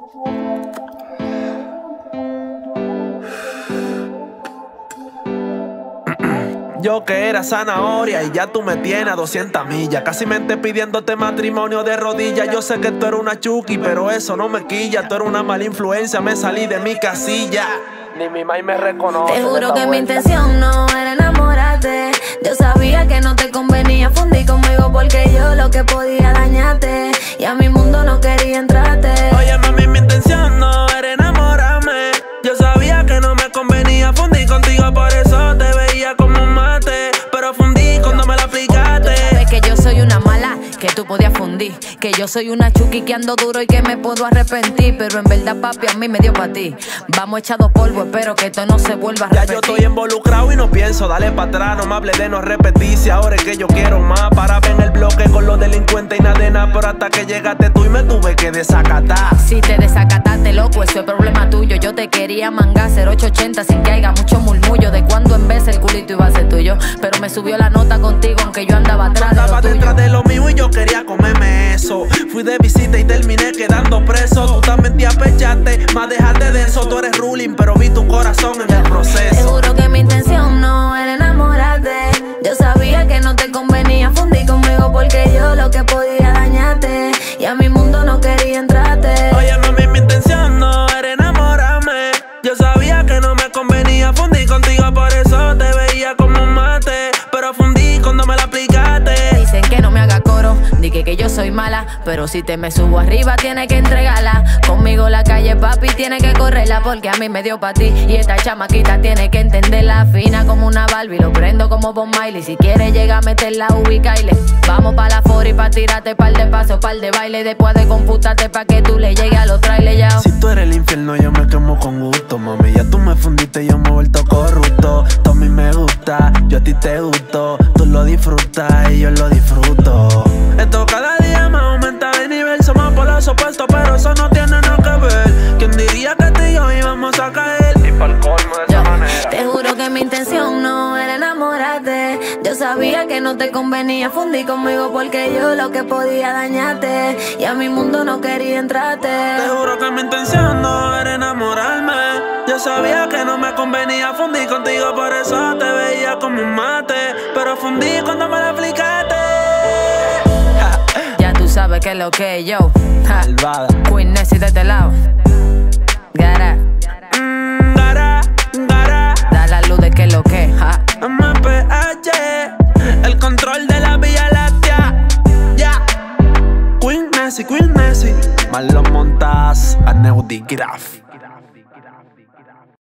Yo que era zanahoria y ya tú me tienes a 200 millas. Casi mente pidiéndote matrimonio de rodillas. Yo sé que tú eres una chuki, pero eso no me quilla. Tú eres una mala influencia, me salí de mi casilla. Ni mi mai me reconoce. Te juro que mi intención no era enamorarte. Yo sabía que no te convenía fundir conmigo, porque yo lo que podía dañarte y a mi mundo no quería entrarte. Oye mami, mi intención no era enamorarme. Yo sabía que no me convenía fundir contigo, por eso te veía como un mate, pero fundí cuando me la aplicaste. Tú sabes que yo soy una mala, que tú podías fundir, que yo soy una chuki que ando duro y que me puedo arrepentir, pero en verdad papi a mí me dio pa' ti. Vamos echado polvo, espero que esto no se vuelva a repetir. Ya yo estoy involucrado y no pienso darle para atrás. No me hable de no repetir, si ahora es que yo quiero más. Para ver en el bloque con los delincuentes y nada de nada, pero hasta que llegaste tú y me tuve que desacatar. Si te desacataste, loco, eso es problema tuyo. Yo te quería mangar 0880 sin que haya mucho murmullo de cuando en vez el culito iba a ser tuyo, pero me subió la nota contigo aunque yo andaba atrás de lo tuyo. Detrás de lo mío y yo quería comerme eso. Fui de visita y terminé quedando preso. Tú también te apechaste, más dejarte de eso. Tú eres ruling, pero vi tu corazón en el proceso. Te juro que mi intención no era enamorarte. Yo sabía que no te convenía fundir conmigo, porque yo lo que podía dañarte y a mi mundo no quería entrarte. Oye mami, mi intención no era enamorarme. Yo sabía que no me convenía fundir contigo, por eso te veía como un mate, pero fundí cuando me la aplicaste. Dicen que no me haga coro, di que yo soy mala, pero si te me subo arriba tienes que entregarla. Conmigo la calle papi tiene que correrla, porque a mí me dio pa' ti y esta chamaquita tiene que entenderla. Fina como una Barbie, lo prendo como Bob Marley. Si quieres llega a meterla, ubicaile. Vamos pa' la fori pa' tirarte par de pasos, par de baile. Después de computarte pa' que tú le llegues a los trailers ya. Si tú eres el infierno yo me quemo con gusto, mami. Ya tú me fundiste y yo me he vuelto corrupto. Tú a mí me gusta, yo a ti te gusto. Tú lo disfrutas y yo lo disfruto. Esto cada día más aumenta de nivel. Somos por los opuestos, pero eso no tiene nada que ver. ¿Quién diría que tú y yo íbamos a caer? Y pa'l colmo de esa manera. Te juro que mi intención no era enamorarte. Yo sabía que no te convenía fundir conmigo, porque yo lo que podía dañarte y a mi mundo no quería entrarte. Te juro que mi intención no era enamorarme. Yo sabía que no me convenía fundir contigo, por eso te veía como un mate, pero fundí cuando me la aplicaste. Ya tú sabes que es lo que es yo. Malvada. Queen Nessie de este lado. Gara. Gara, gara. Da la luz de que es lo que es. MPH, el control de la Vía Láctea. Ya. Queen Nessie. Marlon Montaz, Aneudi Graf.